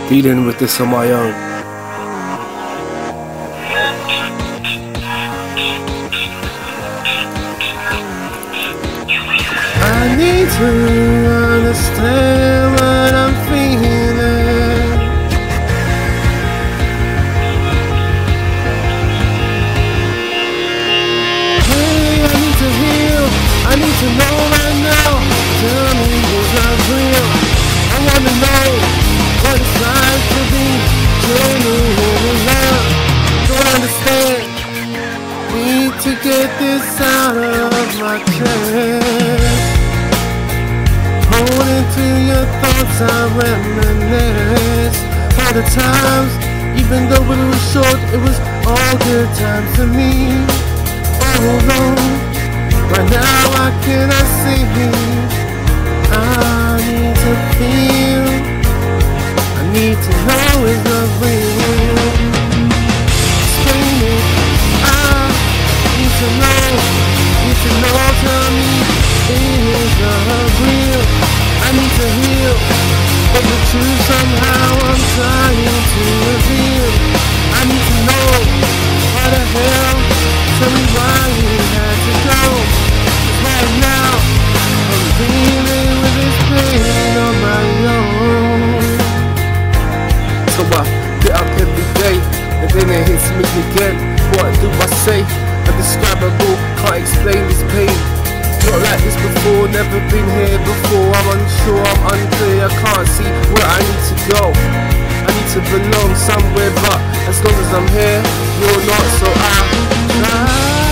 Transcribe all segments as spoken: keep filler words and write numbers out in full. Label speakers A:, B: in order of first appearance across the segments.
A: dealing with this on my own. I need to understand what I'm feeling. Hey, I need to heal. I need to know right now. Tell me it's not real. I wanna know what it's like to be genuine in love. Don't understand. Need to get this out of my chest. Holding to your thoughts, I reminisce all the times, even though it was short, it was all good times to me. Oh no, right now I cannot see. I need to feel, I need to know it's not real. Explain it, I need to know, need to know, tell me it's not real. I need to heal, but the truth somehow I'm trying to reveal. I need to know, how the hell, tell me why you had to go. 'Cause right now, I'm dealing with this pain on my own. So I get up every day, and then it hits me again. What do I say? Indescribable, can't explain this pain. Not like this before, never been here before. I'm unsure, I'm unclear, I can't see where I need to go. I need to belong somewhere, but as long as I'm here, you're not, so I try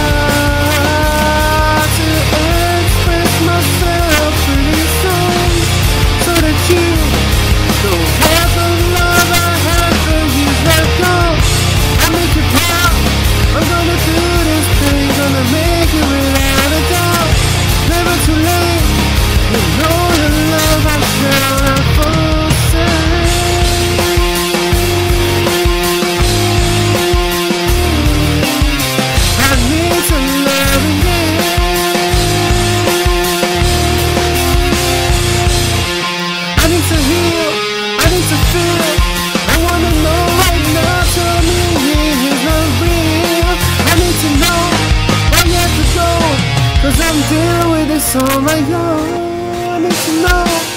A: to express myself through these songs, so that you know what the love I have for you let go. I make you proud, I'm gonna do this thing, gonna make it without a doubt. Never too late, you know the love I found out for sale. I need some love again. I need to heal, I need to feel. I wanna know right now, tell me it's not real. I need to know why you have to go, 'cause I'm dealing with this on my own. I need to know.